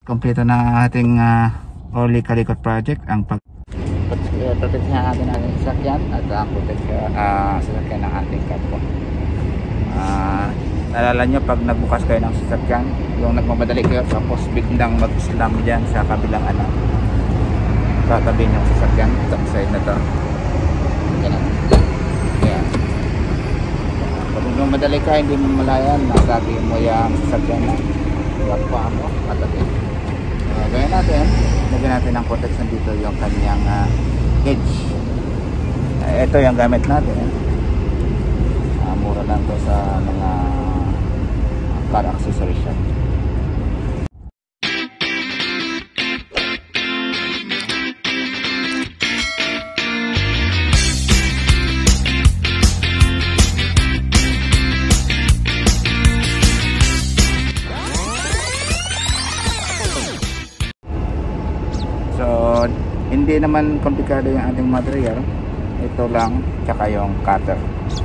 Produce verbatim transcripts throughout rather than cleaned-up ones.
Kompleto na ating uh, early kalikot project. Ang pag proteksyon natin ang ating sasakyan at ang proteksyon uh, sasakyan ng ating kapwa. Uh, nalala nyo pag nagbukas kayo ng sasakyan, yung nagmamadali kayo tapos biglang mag-slam dyan sa kabilang ano, tatabi yung sasakyan, itong side na to. Ganun. Yan. Pag nagmamadali ka, hindi mo malayan, nasabi mo yung sasakyan na kapwa mo, katabi. Uh, gawin natin, lagyan natin ng protection dito yung kanyang uh, edge. Uh, ito yung gamit natin. Uh, mura lang to sa mga uh, car accessories shop. So, hindi naman komplikado yung ating material. Ito lang, tsaka yung cutter.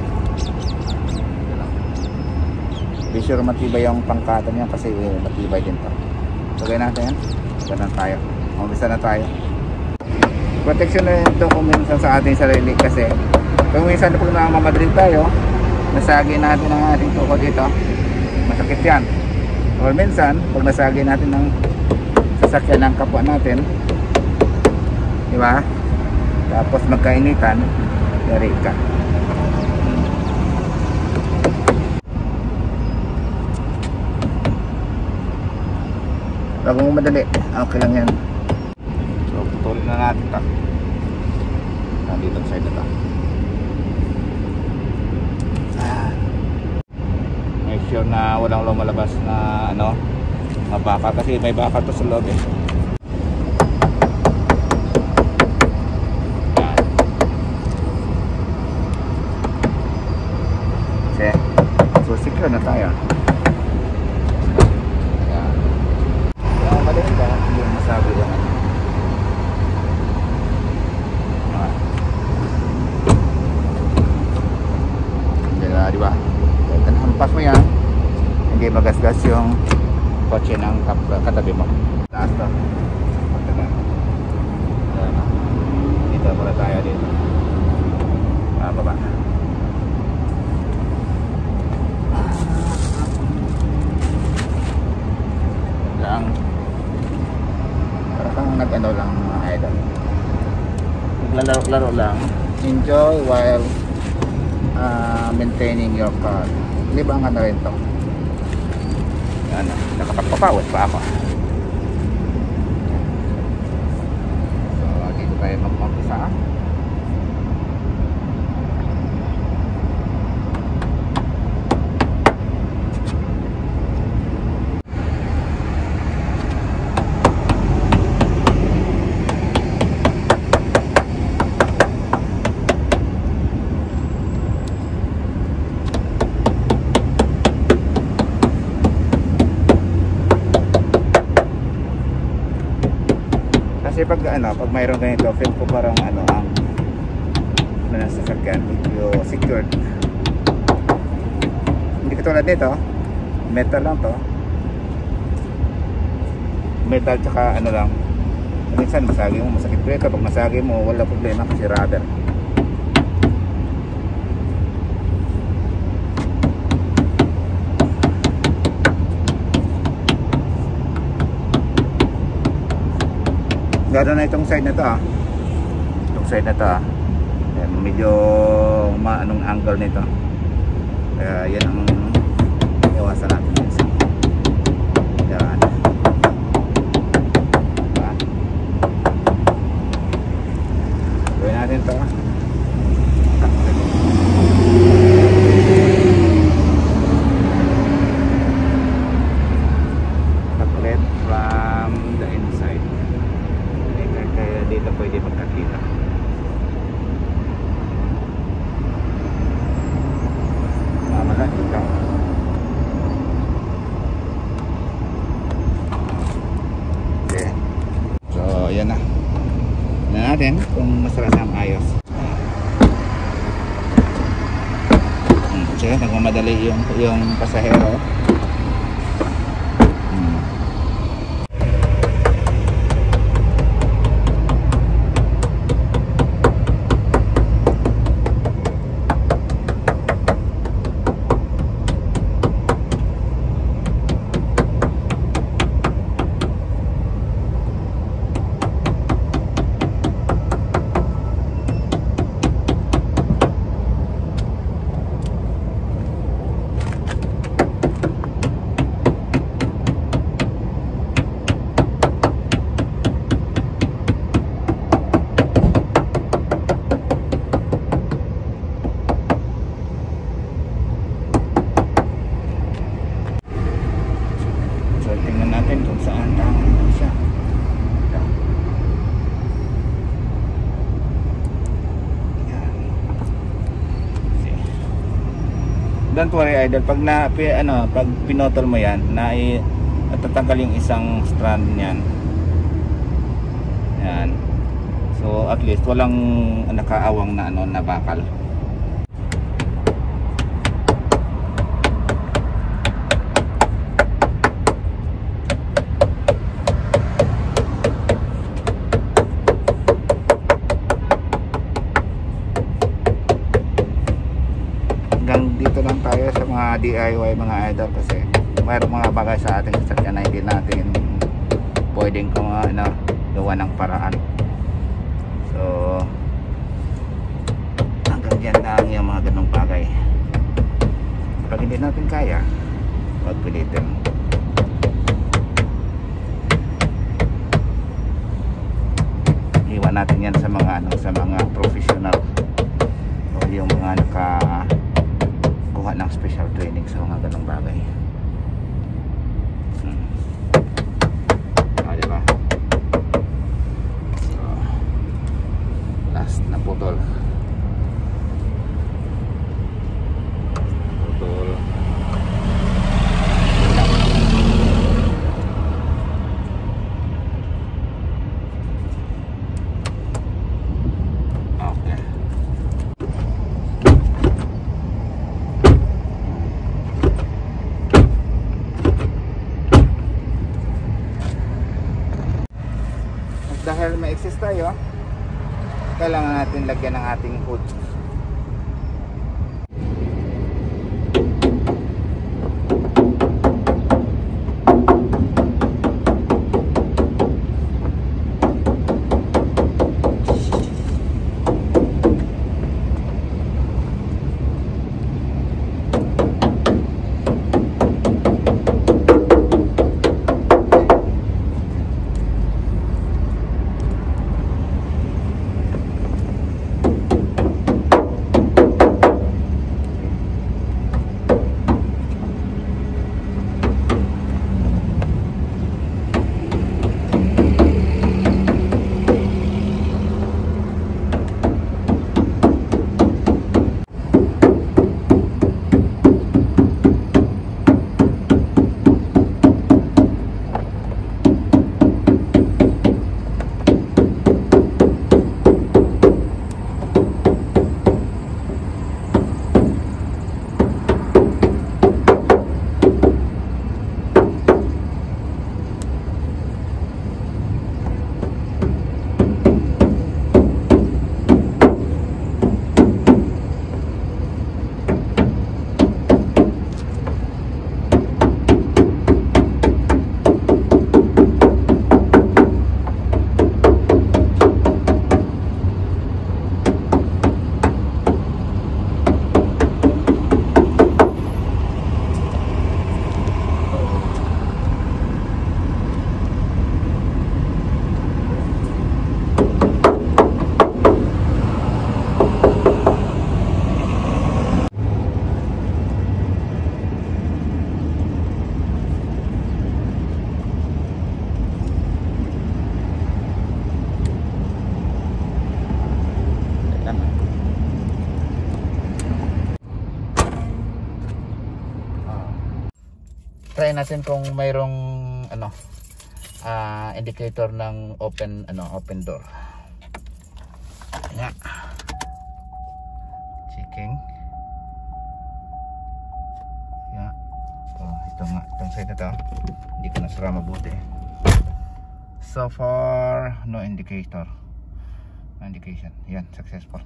Be sure matibay yung pang-cutter niya kasi matibay din to. So, gawin natin. Ganun tayo. Umpisa na tayo. Protection na ito kung minsan sa ating sarili kasi kung minsan na pag namamadali tayo, nasagi natin ang ating tukod dito, masakit yan. Or minsan, pag nasagi natin ng sasakyan ng kapwa natin, diba? Tapos magkainitan, yari ka. Bago mo madali, okay lang yan. So, putulin na natin ito. Nandito side na ito. Ah. Make sure na walang lumalabas na ano, mabaka kasi may baka to sa loob eh. So secure na tayo. Ayan. Kaya madaling ka, hindi mo masabi yan. Kaya diba? Kaya tanhampas mo yan, hindi magasgas yung kotse ng katabi mo. Taas to. Dito muna tayo dito. Ah, baba. Para kang nag-ano lang mga idol, naglalaro-laro lang, enjoy while uh, maintaining your car. Libangan na rin to. Yan, nakapagpapawit pa ako. So dito tayo mag-umpisa. Kasi pag ano, pag mayroon ganito, feel ko parang ano ang ano na sasakyan, medyo secured. Hindi katulad nito, metal lang to. Metal tsaka ano lang. Minsan masagi mo, masakit break. Pag masagi mo, wala problema kasi rubber. Gano'n na itong side na to ah. Itong side na to ah. Ayan, medyo maanong angle nito. Kaya yan ang iwasan natin. Yan. Diba? Gawin natin to ah. Chocolate from the inside. Kaya dito pwede magkakita. Mamalan ito. Okay. So ayan na. Na natin kung masalasang ayos. Kasi nagmamadali yung yung pasahero. Hmm. don't worry idol, pag na pi, ano, pag pinotol mo yan na tatanggal yung isang strand niyan. Yan. So at least walang nakaawang na ano na bakal. Dito lang tayo sa mga D I Y mga idol, kasi mayroong mga bagay sa ating sasakyan na hindi natin pwedeng kung ano, gawa ng paraan. So hanggang dyan lang yung mga ganong bagay. Pag hindi natin kaya, wag pilitin. Iwan natin yan sa mga ano, sa mga professional o yung mga naka kuha ng special training sa mga ganong bagay. hmm. Ah, diba? So last na putol putol okay. Dahil may excess tayo, kailangan natin lagyan ng ating hood. Try natin kung mayroong ano uh, indicator ng open ano open door. Yeah. Checking. Yeah. Oh, ito nga, itong side na to. Hindi ko nasara mabuti. So far, no indicator. No indication. Yan, successful.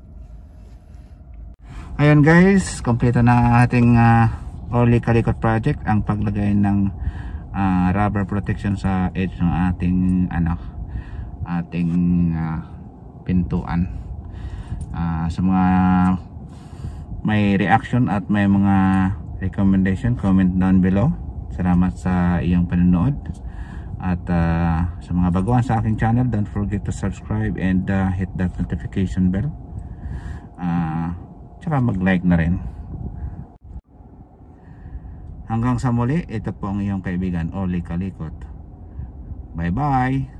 Ayun guys, kompleto na ating uh, Orly Kalikot project, ang paglagay ng uh, rubber protection sa edge ng ating ano ating uh, pintuan. Uh, sa mga may reaction at may mga recommendation, comment down below. Salamat sa iyong panonood, at uh, sa mga baguhan sa aking channel, don't forget to subscribe and uh, hit that notification bell. Uh, tsaka mag like na rin. Hanggang sa muli, ito po ang iyong kaibigan Orly Kalikot. Bye bye.